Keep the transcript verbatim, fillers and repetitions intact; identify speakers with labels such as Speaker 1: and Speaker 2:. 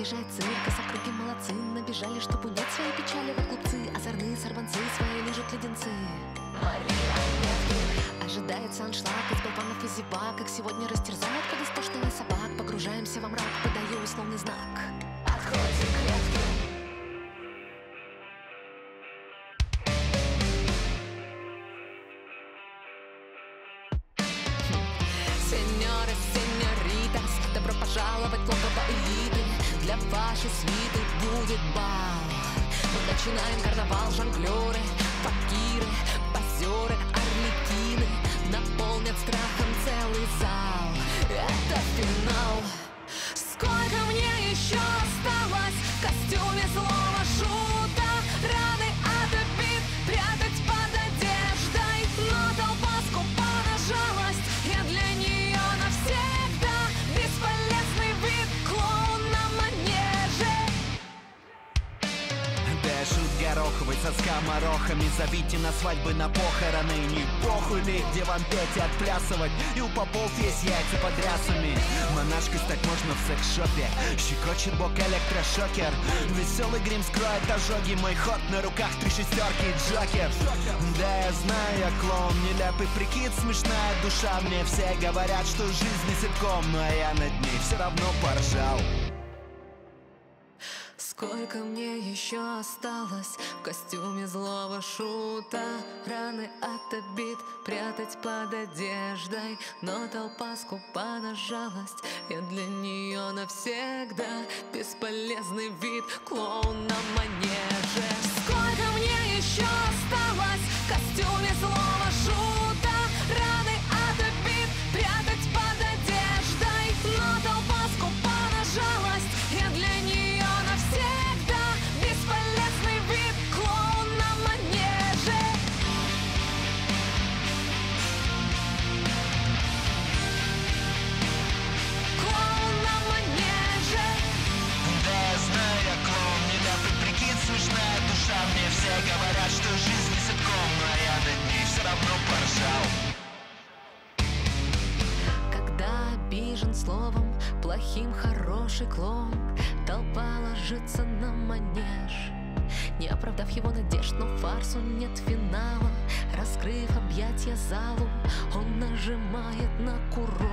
Speaker 1: продолжает цирк, а сопруги молодцы. Набежали, чтоб унять свои печали. Вот глупцы, озорные сорванцы, свои лижут леденцы. Ожидается аншлаг из болванов и зевак, как сегодня растерзают под истошного собак. Погружаемся во мрак, подаю условный знак. Откройте клетки. Сеньоры, сеньоритас, добро пожаловать в логово элиты. Для вашей свиты будет бал. Мы начинаем карнавал, жонглеры, факиры, позеры, арлекины наполнят страхом целый зал. Это финал. Сколько мне еще осталось в костюме злого шута? Раны от обид прятать под одеждой, но толпа скупа на жалость. Я для нее навсегда бесполезный вид, клоун на манеже.
Speaker 2: Шут гороховый со скоморохами. Зовите на свадьбы, на похороны. Не похуй ли, где вам петь и отплясывать? И у попов есть яйца под рясами. Монашкой стать можно в секс-шопе. Щекочет бок электрошокер. Веселый грим скроет ожоги. Мой ход на руках, три шестерки и джокер. Да, я знаю, я клоун. Нелепый прикид, смешная душа. Мне все говорят, что жизнь не ситком, но я над ней все равно поржал.
Speaker 1: Сколько мне еще осталось в костюме злого шута? Раны от обид прятать под одеждой, но толпа скупа на жалость. Я для нее навсегда бесполезный вид, клоун на манеже. Сколько мне еще осталось в костюме злого шута? Раны от обид прятать под одеждой, но толпа скупа на жалость. Я для нее навсегда бесполезный вид, клоун на манеже. Клоун на манеже.
Speaker 2: Да, я знаю, я клоун. Нелепый прикид, смешная душа. Мне все говорят, что жизнь не ситком, но я над ней все равно поржал.
Speaker 1: Когда обижен словом плохим хороший клоун, толпа ложится на манеж, не оправдав его надежд, но фарсу нет финала. Раскрыв объятия залу, он нажимает на курок.